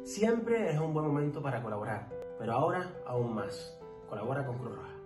Siempre es un buen momento para colaborar, pero ahora aún más. Colabora con Cruz Roja.